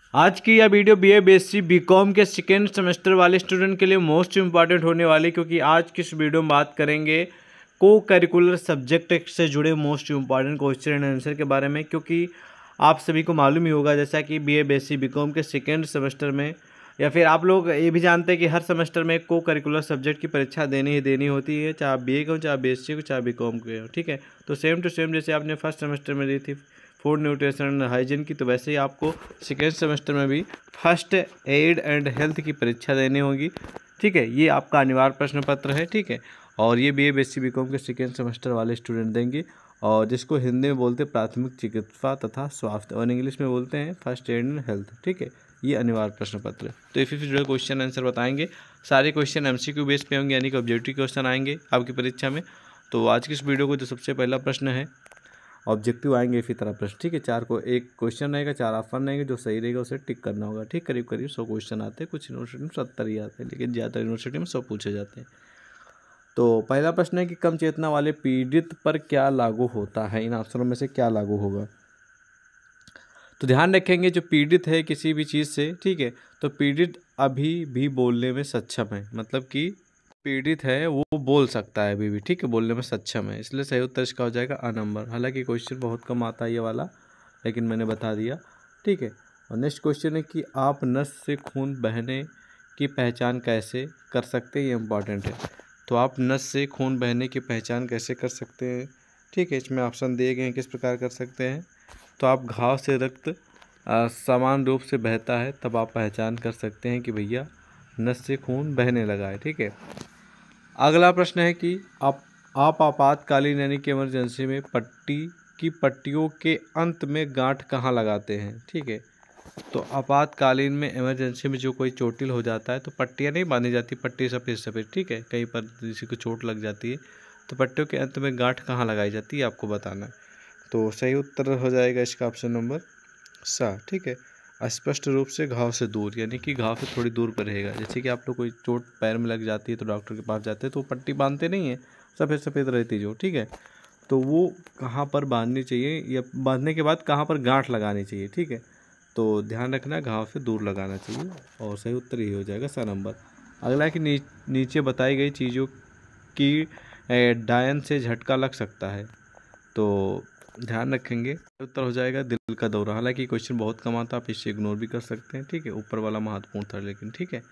आज की यह वीडियो बीए बीएससी बीकॉम के सेकेंड सेमेस्टर वाले स्टूडेंट के लिए मोस्ट इम्पॉर्टेंट होने वाली, क्योंकि आज की इस वीडियो में बात करेंगे को करिकुलर सब्जेक्ट से जुड़े most important question and answer के बारे में। क्योंकि आप सभी को मालूम ही होगा, जैसा कि बीए बीएससी बीकॉम के सेकेंड सेमेस्टर में, या फिर आप लोग ये भी जानते हैं कि हर सेमेस्टर में को करिकुलर सब्जेक्ट की परीक्षा देनी ही देनी होती है, चाहे आप बीए के हो, चाहे बीएससी को, चाहे बीकॉम के हो। ठीक है, तो सेम टू सेम जैसे आपने फर्स्ट सेमेस्टर में दी थी फूड न्यूट्रिशन एंड हाइजीन की, तो वैसे ही आपको सेकेंड सेमेस्टर में भी फर्स्ट एड एंड हेल्थ की परीक्षा देनी होगी। ठीक है, ये आपका अनिवार्य प्रश्न पत्र है। ठीक है, और ये बीए बीएससी बीकॉम के सेकेंड सेमेस्टर वाले स्टूडेंट देंगे, और जिसको हिंदी में बोलते हैं प्राथमिक चिकित्सा तथा स्वास्थ्य, और इंग्लिश में बोलते हैं फर्स्ट एड एंड हेल्थ। ठीक है, ये अनिवार्य प्रश्न पत्र है। तो इसी से जुड़े क्वेश्चन आंसर बताएंगे। सारे क्वेश्चन एमसीक्यू बेस पे होंगे, यानी कि ऑब्जेक्टिव क्वेश्चन आएंगे आपकी परीक्षा में। तो आज की इस वीडियो को जो सबसे पहला प्रश्न है, ऑब्जेक्टिव आएंगे इसी तरह प्रश्न। ठीक है, चार को एक क्वेश्चन रहेगा, चार ऑप्शन रहेंगे, जो सही रहेगा उसे टिक करना होगा। ठीक, करीब करीब 100 क्वेश्चन आते हैं, कुछ यूनिवर्सिटी में 70 ही आते हैं, लेकिन ज़्यादातर यूनिवर्सिटी में 100 पूछे जाते हैं। तो पहला प्रश्न है कि कम चेतना वाले पीड़ित पर क्या लागू होता है, इन ऑप्शनों में से क्या लागू होगा। तो ध्यान रखेंगे, जो पीड़ित है किसी भी चीज़ से, ठीक है, तो पीड़ित अभी भी बोलने में सक्षम है, मतलब कि पीड़ित है वो बोल सकता है अभी भी। ठीक है, बोलने में सक्षम है, इसलिए सही उत्तर इसका हो जाएगा अ नंबर। हालांकि क्वेश्चन बहुत कम आता है ये वाला, लेकिन मैंने बता दिया। ठीक है, और नेक्स्ट क्वेश्चन है कि आप नस से खून बहने की पहचान कैसे कर सकते हैं, ये इंपॉर्टेंट है। तो आप नस से खून बहने की पहचान कैसे कर सकते हैं। ठीक है, इसमें ऑप्शन दिए गए हैं किस प्रकार कर सकते हैं। तो आप घाव से रक्त समान रूप से बहता है, तब आप पहचान कर सकते हैं कि भैया नस से खून बहने लगा है। ठीक है, अगला प्रश्न है कि आप आपातकालीन यानी कि इमरजेंसी में पट्टियों के अंत में गांठ कहाँ लगाते हैं। ठीक है, तो आपातकालीन में इमरजेंसी में जो कोई चोटिल हो जाता है तो पट्टियाँ नहीं बांधी जाती, पट्टी सफ़ेद सफ़ेद। ठीक है, कहीं पर किसी को चोट लग जाती है तो पट्टियों के अंत में गांठ कहाँ लगाई जाती है आपको बताना है। तो सही उत्तर हो जाएगा इसका ऑप्शन नंबर सा। ठीक है, स्पष्ट रूप से घाव से दूर, यानी कि घाव से थोड़ी दूर पर रहेगा। जैसे कि आप लोग कोई चोट पैर में लग जाती है तो डॉक्टर के पास जाते हैं तो वो पट्टी बांधते नहीं है, सफ़ेद सफ़ेद रहती जो। ठीक है, तो वो कहाँ पर बांधनी चाहिए, या बांधने के बाद कहाँ पर गांठ लगानी चाहिए। ठीक है, तो ध्यान रखना घाव से दूर लगाना चाहिए, और सही उत्तर यही हो जाएगा सा नंबर। अगला है कि नीचे बताई गई चीज़ों की डायन से झटका लग सकता है। तो ध्यान रखेंगे उत्तर हो जाएगा दिल का दौरा। हालांकि क्वेश्चन बहुत कम आता, आप इसे इग्नोर भी कर सकते हैं। ठीक है, ऊपर वाला महत्वपूर्ण था लेकिन। ठीक है,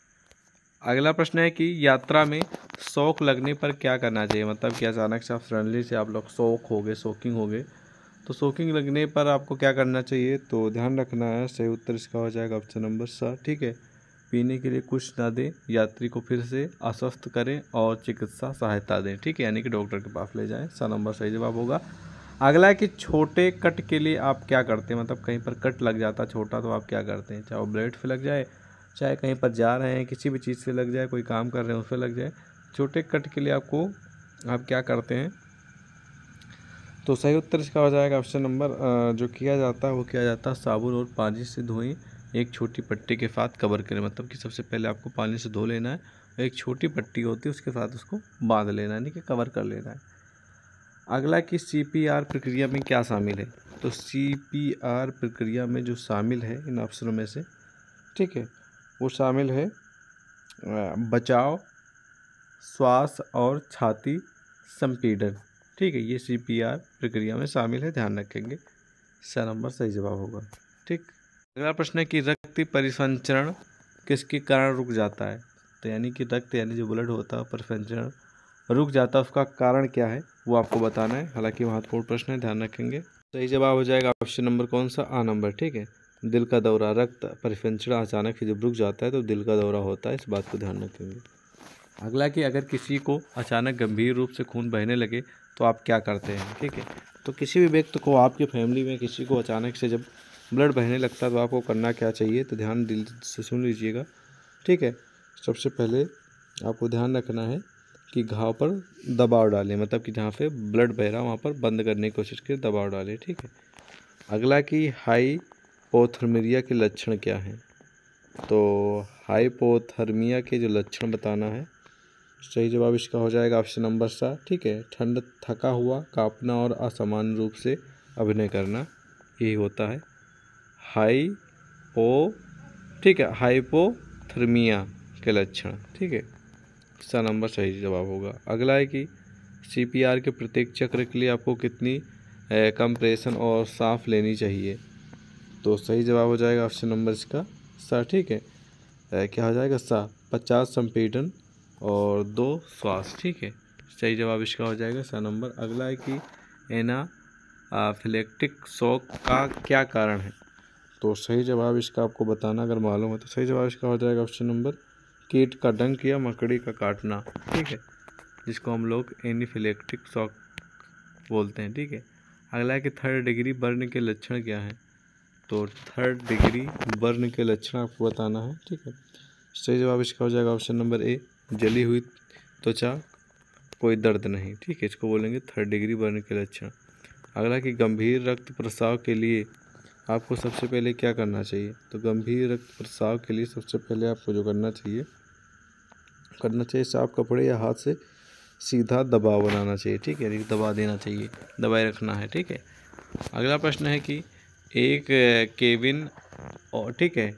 अगला प्रश्न है कि यात्रा में शौक लगने पर क्या करना चाहिए, मतलब कि अचानक से आप सडनली से आप लोग शौकिंग हो गए, तो शौकिंग लगने पर आपको क्या करना चाहिए। तो ध्यान रखना है, सही उत्तर इसका हो जाएगा ऑप्शन नंबर सा। ठीक है, पीने के लिए कुछ ना दें, यात्री को फिर से आश्वस्त करें और चिकित्सा सहायता दें। ठीक है, यानी कि डॉक्टर के पास ले जाएं। सा नंबर सही जवाब होगा। अगला है कि छोटे कट के लिए आप क्या करते हैं, मतलब कहीं पर कट लग जाता है छोटा, तो आप क्या करते हैं, चाहे वो ब्लेड पे लग जाए, चाहे कहीं पर जा रहे हैं किसी भी चीज़ से लग जाए, कोई काम कर रहे हैं उस पर लग जाए, छोटे कट के लिए आप क्या करते हैं। तो सही उत्तर इसका हो जाएगा ऑप्शन नंबर जो किया जाता है वो किया जाता है साबुन और पानी से धोएं, एक छोटी पट्टी के साथ कवर करें। मतलब कि सबसे पहले आपको पानी से धो लेना है, एक छोटी पट्टी होती है उसके साथ उसको बांध लेना है, यानी कि कवर कर लेना है। अगला कि सीपीआर प्रक्रिया में क्या शामिल है। तो सीपीआर प्रक्रिया में जो शामिल है इन ऑप्शनों में से, ठीक है, वो शामिल है बचाव, श्वास और छाती संपीड़न। ठीक है, ये सीपीआर प्रक्रिया में शामिल है, ध्यान रखेंगे। स नंबर सही जवाब होगा। ठीक, अगला प्रश्न है कि रक्त परिसंचरण किसके कारण रुक जाता है। तो यानी कि रक्त यानी जो ब्लड होता है परिसंचरण रुक जाता है, उसका कारण क्या है वो आपको बताना है। हालांकि महत्वपूर्ण प्रश्न है, ध्यान रखेंगे। सही जवाब हो जाएगा ऑप्शन नंबर कौन सा, आ नंबर। ठीक है, दिल का दौरा, रक्त परिसंचरण अचानक से जब रुक जाता है तो दिल का दौरा होता है, इस बात को ध्यान रखेंगे। अगला कि अगर किसी को अचानक गंभीर रूप से खून बहने लगे तो आप क्या करते हैं। ठीक है, तो किसी भी व्यक्ति को, आपकी फैमिली में किसी को अचानक से जब ब्लड बहने लगता है तो आपको करना क्या चाहिए, तो ध्यान दिल से सुन लीजिएगा। ठीक है, सबसे पहले आपको ध्यान रखना है कि घाव पर दबाव डालें, मतलब कि जहाँ पे ब्लड बह रहा वहाँ पर बंद करने की कोशिश करें, दबाव डालें। ठीक है, अगला कि हाइपोथर्मिया के लक्षण क्या हैं। तो हाइपोथर्मिया के जो लक्षण बताना है, सही जवाब इसका हो जाएगा ऑप्शन नंबर सा। ठीक है, ठंड, थका हुआ, कांपना और असामान्य रूप से अभिनय करना, यही होता है ठीक है, हाइपोथर्मिया के लक्षण। ठीक है, इसका नंबर सही जवाब होगा। अगला है कि CPR के प्रत्येक चक्र के लिए आपको कितनी कंप्रेशन और सांस लेनी चाहिए। तो सही जवाब हो जाएगा ऑप्शन नंबर इसका सा। ठीक है, क्या हो जाएगा सा, 50 संपीड़न और 2 श्वास। ठीक है, सही जवाब इसका हो जाएगा सा नंबर। अगला है कि एनाफिलेक्टिक शॉक का क्या कारण है। तो सही जवाब इसका आपको बताना अगर मालूम है तो सही जवाब इसका हो जाएगा ऑप्शन नंबर कीट का डंक या मकड़ी का काटना। ठीक है, जिसको हम लोग एनाफिलेक्टिक शॉक बोलते हैं। ठीक है, अगला है कि 3rd डिग्री बर्न के लक्षण क्या हैं। तो 3rd डिग्री बर्न के लक्षण आपको बताना है। ठीक है, सही जवाब इसका हो जाएगा ऑप्शन नंबर ए, जली हुई त्वचा, कोई दर्द नहीं। ठीक है, इसको बोलेंगे 3rd डिग्री बर्न के लक्षण। अगला कि गंभीर रक्त प्रस्राव के लिए आपको सबसे पहले क्या करना चाहिए। तो गंभीर रक्त प्रस्राव के लिए सबसे पहले आपको जो करना चाहिए साफ कपड़े या हाथ से सीधा दबाव बनाना चाहिए। ठीक है, दबा देना चाहिए, दबाए रखना है। ठीक है, अगला प्रश्न है कि एक केबिन और ठीक है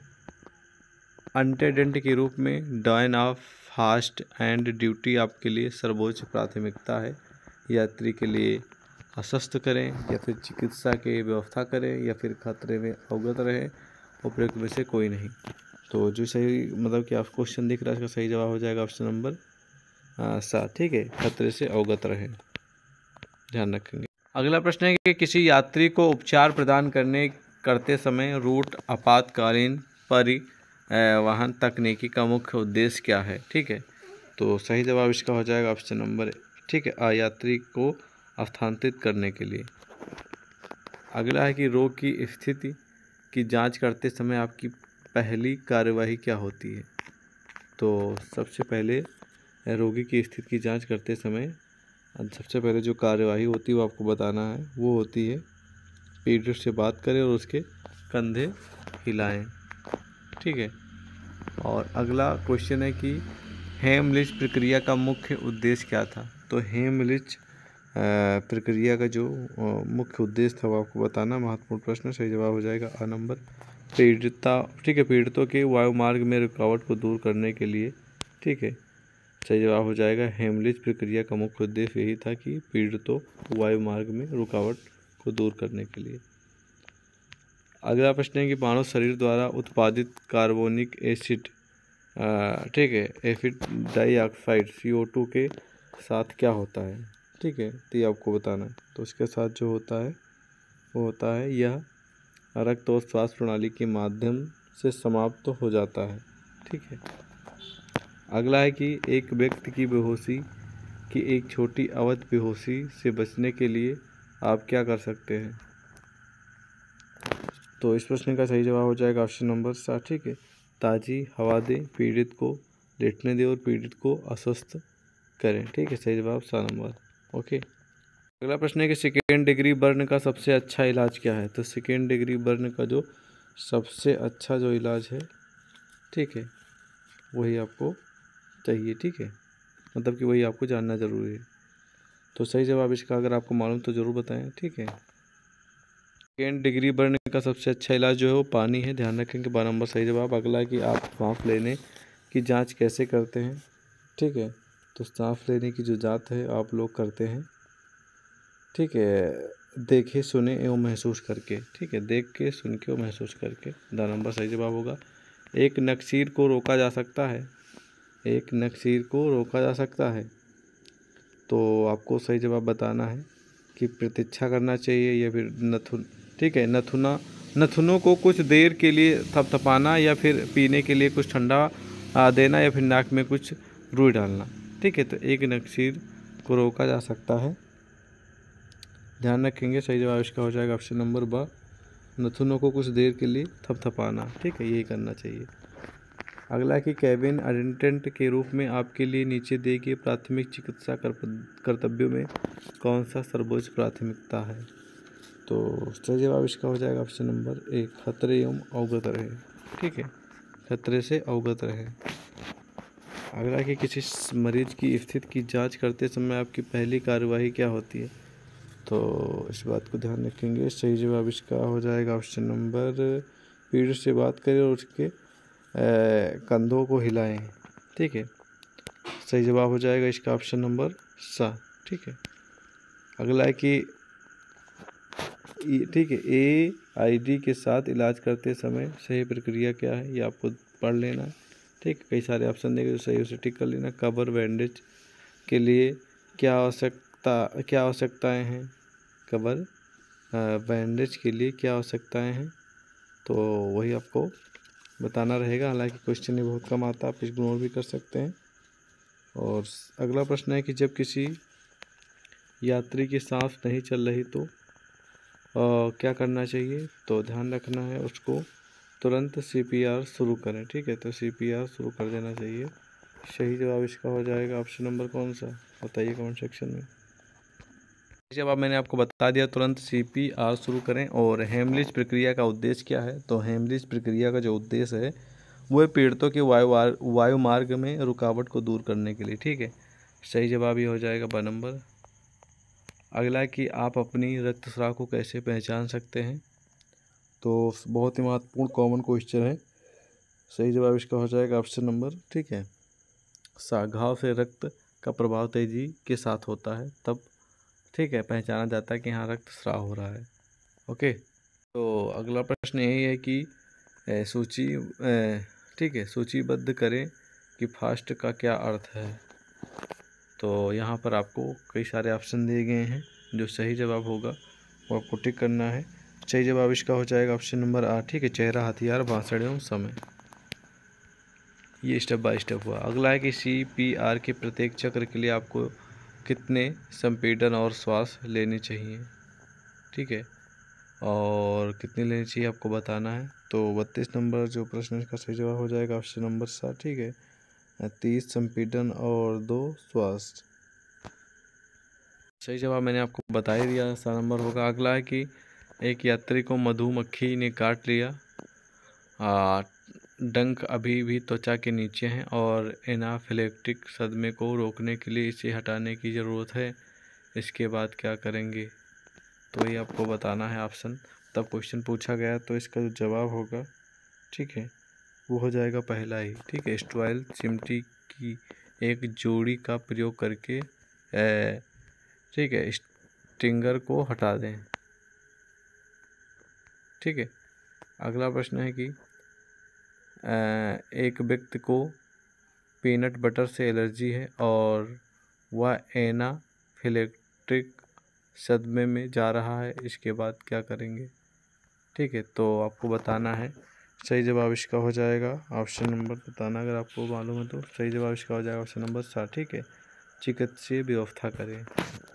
अटेंडेंट के रूप में डायन ऑफ फास्ट एंड ड्यूटी आपके लिए सर्वोच्च प्राथमिकता है। यात्री के लिए आश्वस्त करें या फिर चिकित्सा की व्यवस्था करें या फिर खतरे में अवगत रहे, उपयुक्त में से कोई नहीं। तो जो सही मतलब कि आप क्वेश्चन दिख रहा है इसका सही जवाब हो जाएगा ऑप्शन नंबर 7। ठीक है, खतरे से अवगत रहे, ध्यान रखेंगे। अगला प्रश्न है कि किसी यात्री को उपचार प्रदान करते समय रूट आपातकालीन परिवहन तकनीकी का मुख्य उद्देश्य क्या है। ठीक है, तो सही जवाब इसका हो जाएगा ऑप्शन नंबर ठीक है यात्री को स्थानांतरित करने के लिए। अगला है कि रोग की स्थिति की जांच करते समय आपकी पहली कार्यवाही क्या होती है। तो सबसे पहले रोगी की स्थिति की जांच करते समय सबसे पहले जो कार्यवाही होती है वो आपको बताना है, वो होती है पीडित से बात करें और उसके कंधे हिलाएं। ठीक है, और अगला क्वेश्चन है कि हेमलिच प्रक्रिया का मुख्य उद्देश्य क्या था। तो हेमलिच प्रक्रिया का जो मुख्य उद्देश्य था वो आपको बताना। महत्वपूर्ण प्रश्न, सही जवाब हो जाएगा आ नंबर पीड़िता। ठीक है, पीड़ितों के वायुमार्ग में रुकावट को दूर करने के लिए। ठीक है, सही जवाब हो जाएगा हेमलिच प्रक्रिया का मुख्य उद्देश्य यही था कि पीड़ितों वायुमार्ग में रुकावट को दूर करने के लिए। अगला प्रश्न है कि मानव शरीर द्वारा उत्पादित कार्बोनिक एसिड ठीक है एसिड डाइऑक्साइड CO2 के साथ क्या होता है। ठीक है, तो ये आपको बताना है। तो इसके साथ जो होता है वो होता है यह रक्त और श्वास प्रणाली के माध्यम से समाप्त हो जाता है। ठीक है, अगला है कि एक व्यक्ति की बेहोशी की एक छोटी अवधि बेहोशी से बचने के लिए आप क्या कर सकते हैं। तो इस प्रश्न का सही जवाब हो जाएगा ऑप्शन नंबर 7। ठीक है, ताज़ी हवा दें, पीड़ित को लेटने दें और पीड़ित को अस्वस्थ करें। ठीक है, सही जवाब 7 नंबर। ओके, अगला प्रश्न है कि 2nd डिग्री बर्न का सबसे अच्छा इलाज क्या है। तो 2nd डिग्री बर्न का जो सबसे अच्छा जो इलाज है, ठीक है, वही आपको चाहिए। ठीक है, मतलब कि वही आपको जानना ज़रूरी है। तो सही जवाब इसका अगर आपको मालूम तो ज़रूर बताएं। ठीक है, 2nd डिग्री बर्न का सबसे अच्छा इलाज जो है वो पानी है, ध्यान रखेंगे 12 नंबर सही जवाब। अगला है कि आप सांस लेने की जांच कैसे करते हैं। ठीक है, तो सांस लेने की जो जांच है आप लोग करते हैं। ठीक है, देखे सुने एवं महसूस करके। ठीक है, देख के सुन के और महसूस करके, 2 नंबर सही जवाब होगा। एक नक्सीर को रोका जा सकता है, एक नक्सीर को रोका जा सकता है। तो आपको सही जवाब बताना है कि प्रतीक्षा करना चाहिए या फिर नथुन। ठीक है, नथुनों को कुछ देर के लिए थपथपाना या फिर पीने के लिए कुछ ठंडा देना या फिर नाक में कुछ रुई डालना। ठीक है, तो एक नक्सीर को रोका जा सकता है, ध्यान रखेंगे। सही जवाब इसका हो जाएगा ऑप्शन नंबर ब, नथुनों को कुछ देर के लिए थपथपाना। ठीक है, यही करना चाहिए। अगला कि केबिन अटेंडेंट के रूप में आपके लिए नीचे दिए गए प्राथमिक चिकित्सा कर्तव्यों में कौन सा सर्वोच्च प्राथमिकता है। तो सही जवाब इसका हो जाएगा ऑप्शन नंबर 1, खतरे एवं अवगत रहे। ठीक है, खतरे से अवगत रहे। अगला कि किसी मरीज की स्थिति की जांच करते समय आपकी पहली कार्यवाही क्या होती है। तो इस बात को ध्यान रखेंगे। सही जवाब इसका हो जाएगा ऑप्शन नंबर पीठ से बात करें और उसके कंधों को हिलाएं। ठीक है, सही जवाब हो जाएगा इसका ऑप्शन नंबर 7। ठीक है, अगला है कि ठीक है, AID के साथ इलाज करते समय सही प्रक्रिया क्या है, ये आपको पढ़ लेना है। ठीक है, कई सारे ऑप्शन देंगे, जो सही उसे टिक कर लेना। कवर बैंडेज के लिए क्या आवश्यकताएं हैं, कवर बैंडेज के लिए क्या आवश्यकताएं हैं, तो वही आपको बताना रहेगा। हालांकि क्वेश्चन ये बहुत कम आता है, आप इग्नोर भी कर सकते हैं। और अगला प्रश्न है कि जब किसी यात्री की सांस नहीं चल रही तो क्या करना चाहिए, तो ध्यान रखना है उसको तुरंत CPR शुरू करें। ठीक है, तो CPR शुरू कर देना चाहिए। सही जवाब इसका हो जाएगा ऑप्शन नंबर कौन सा, बताइए कमेंट सेक्शन में। जवाब मैंने आपको बता दिया, तुरंत CPR शुरू करें। और हेमलिच प्रक्रिया का उद्देश्य क्या है, तो हेमलिच प्रक्रिया का जो उद्देश्य है वो है पीड़ितों के वायु मार्ग में रुकावट को दूर करने के लिए। ठीक है, सही जवाब ये हो जाएगा ब नंबर। अगला कि आप अपनी रक्तस्राव को कैसे पहचान सकते हैं, तो बहुत ही महत्वपूर्ण कॉमन क्वेश्चन है। सही जवाब इसका हो जाएगा ऑप्शन नंबर, ठीक है, घाव से रक्त का प्रभाव तेजी के साथ होता है, तब ठीक है पहचाना जाता है कि हाँ रक्तस्राव हो रहा है। ओके, तो अगला प्रश्न यही है कि ठीक है, सूचीबद्ध करें कि फास्ट का क्या अर्थ है। तो यहाँ पर आपको कई सारे ऑप्शन दिए गए हैं, जो सही जवाब होगा वो आपको टिक करना है। सही जवाब इसका हो जाएगा ऑप्शन नंबर 8। ठीक है, चेहरा, हथियार, भाषण एवं समय। ये स्टेप बाय स्टेप हुआ। अगला है कि CPR के प्रत्येक चक्र के लिए आपको कितने संपीड़न और श्वास लेनी चाहिए। ठीक है, और कितनी लेनी चाहिए आपको बताना है। तो 32 नंबर जो प्रश्न इसका सही जवाब हो जाएगा ऑप्शन नंबर 7। ठीक है, 30 संपीड़न और 2 श्वास। सही जवाब मैंने आपको बता ही दिया, 7 नंबर होगा। अगला है कि एक यात्री को मधुमक्खी ने काट लिया, डंक अभी भी त्वचा के नीचे हैं और एनाफिलेक्टिक सदमे को रोकने के लिए इसे हटाने की ज़रूरत है, इसके बाद क्या करेंगे, तो ये आपको बताना है ऑप्शन। तब क्वेश्चन पूछा गया, तो इसका जो जवाब होगा ठीक है वो हो जाएगा पहला ही। ठीक है, स्ट्रॉयल चिमटी की एक जोड़ी का प्रयोग करके ठीक है स्टिंगर को हटा दें। ठीक है, अगला प्रश्न है कि एक व्यक्ति को पीनट बटर से एलर्जी है और वह एनाफिलेक्टिक सदमे में जा रहा है, इसके बाद क्या करेंगे। ठीक है, तो आपको बताना है। सही जवाब इसका हो जाएगा ऑप्शन नंबर, बताना अगर आपको मालूम है तो। सही जवाब इसका हो जाएगा ऑप्शन नंबर 7। ठीक है, चिकित्सीय व्यवस्था करें।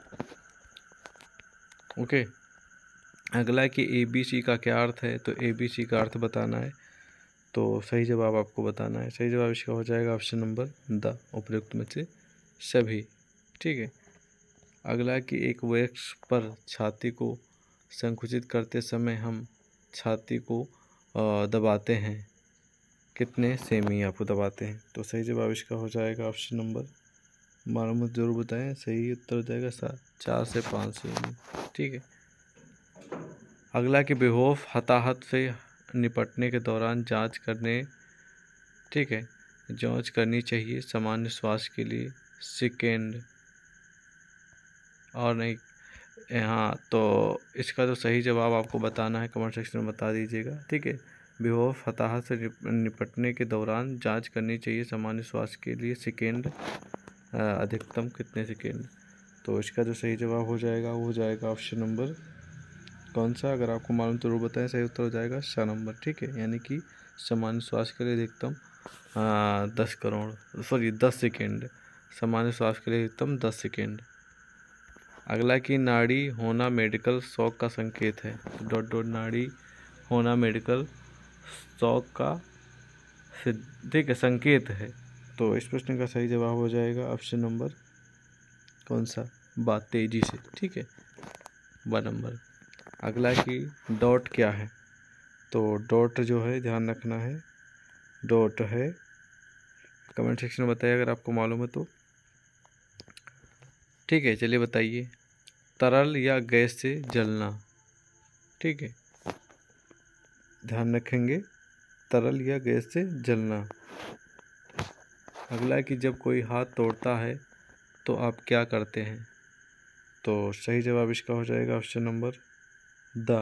ओके, अगला है कि ABC का क्या अर्थ है, तो ABC का अर्थ बताना है। तो सही जवाब आपको बताना है। सही जवाब इसका हो जाएगा ऑप्शन नंबर द, उपयुक्त में से सभी। ठीक है, अगला कि एक वृक्ष पर छाती को संकुचित करते समय हम छाती को दबाते हैं, कितने सेमी आपको दबाते हैं, तो सही जवाब इसका हो जाएगा ऑप्शन नंबर, मालूम जरूर बताएं। सही उत्तर हो जाएगा 4 से 5 सेमी। ठीक है, अगला कि बेखौफ हताहत से निपटने के दौरान जांच करनी चाहिए सामान्य श्वास के लिए सेकेंड और नहीं। हाँ, तो इसका तो सही जवाब आपको बताना है, कमेंट सेक्शन में बता दीजिएगा। ठीक है, बेखौफ हताहत से निपटने के दौरान जांच करनी चाहिए सामान्य श्वास के लिए सेकेंड, अधिकतम कितने सेकेंड, तो इसका जो सही जवाब हो जाएगा वो हो जाएगा ऑप्शन नंबर कौन सा, अगर आपको मालूम तो जरूर बताएं। सही उत्तर हो जाएगा 6 नंबर। ठीक है, यानी कि सामान्य श्वास के लिए अधिकतम 10 सेकेंड, सामान्य श्वास के लिए अधिकतम 10 सेकेंड। अगला कि नाड़ी होना मेडिकल शौक का संकेत है, नाड़ी होना मेडिकल शौक का ठीक है संकेत है, तो इस प्रश्न का सही जवाब हो जाएगा ऑप्शन नंबर कौन सा, बात तेजी से। ठीक है, 1 नंबर। अगला कि डॉट क्या है, तो डॉट जो है ध्यान रखना है, डॉट है, कमेंट सेक्शन में बताइए अगर आपको मालूम है तो। ठीक है, चलिए बताइए, तरल या गैस से जलना। ठीक है, ध्यान रखेंगे तरल या गैस से जलना। अगला है कि जब कोई हाथ तोड़ता है तो आप क्या करते हैं? तो सही जवाब इसका हो जाएगा ऑप्शन नंबर द।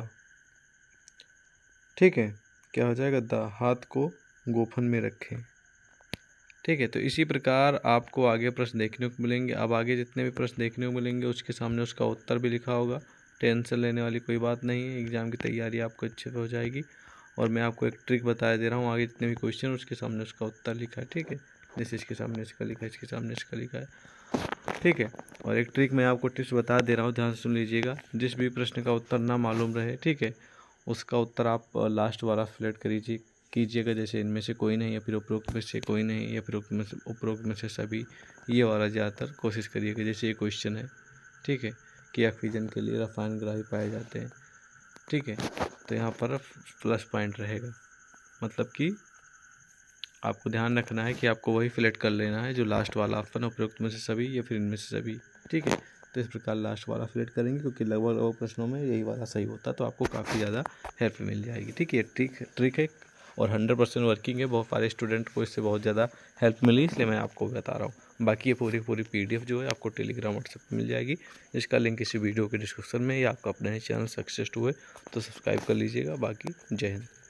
ठीक है, क्या हो जाएगा? द। हाथ को गोफन में रखें। ठीक है, तो इसी प्रकार आपको आगे प्रश्न देखने को मिलेंगे। अब आगे जितने भी प्रश्न देखने को मिलेंगे उसके सामने उसका उत्तर भी लिखा होगा। टेंशन लेने वाली कोई बात नहीं है, एग्ज़ाम की तैयारी आपको अच्छे से हो जाएगी। और मैं आपको एक ट्रिक बता दे रहा हूँ, आगे जितने भी क्वेश्चन उसके सामने उसका उत्तर लिखा है। ठीक है, जैसे इसके सामने इसका लिखा है, इसके सामने इसका लिखा है। ठीक है, और एक ट्रिक मैं आपको टिप्स बता दे रहा हूँ, ध्यान से सुन लीजिएगा। जिस भी प्रश्न का उत्तर ना मालूम रहे, ठीक है, उसका उत्तर आप लास्ट वाला सिलेक्ट कीजिएगा। जैसे इनमें से कोई नहीं, या फिर उपरोक्त में से कोई नहीं, या फिर उपरोक्त में से सभी, ये वाला ज़्यादातर कोशिश करिएगा। जैसे ये क्वेश्चन है, ठीक है, कि ऑक्सीजन के लिए रसायन ग्राही पाए जाते हैं। ठीक है, तो यहाँ पर प्लस पॉइंट रहेगा, मतलब कि आपको ध्यान रखना है कि आपको वही सिलेक्ट कर लेना है जो लास्ट वाला ऑप्शन है, उपरोक्त में से सभी या फिर इनमें से सभी। ठीक है, तो इस प्रकार लास्ट वाला सिलेक्ट करेंगे, क्योंकि लगभग प्रश्नों में यही वाला सही होता है, तो आपको काफ़ी ज़्यादा हेल्प मिल जाएगी। ठीक है, ट्रिक है और 100% वर्किंग है। बहुत सारे स्टूडेंट को इससे बहुत ज़्यादा हेल्प मिली, इसलिए मैं आपको बता रहा हूँ। बाकी ये पूरी PDF जो है आपको टेलीग्राम व्हाट्सएप पर मिल जाएगी। इसका लिंक इसी वीडियो के डिस्क्रिप्शन में, या आपका अपने चैनल सक्सेस हुए तो सब्सक्राइब कर लीजिएगा। बाकी जय हिंद।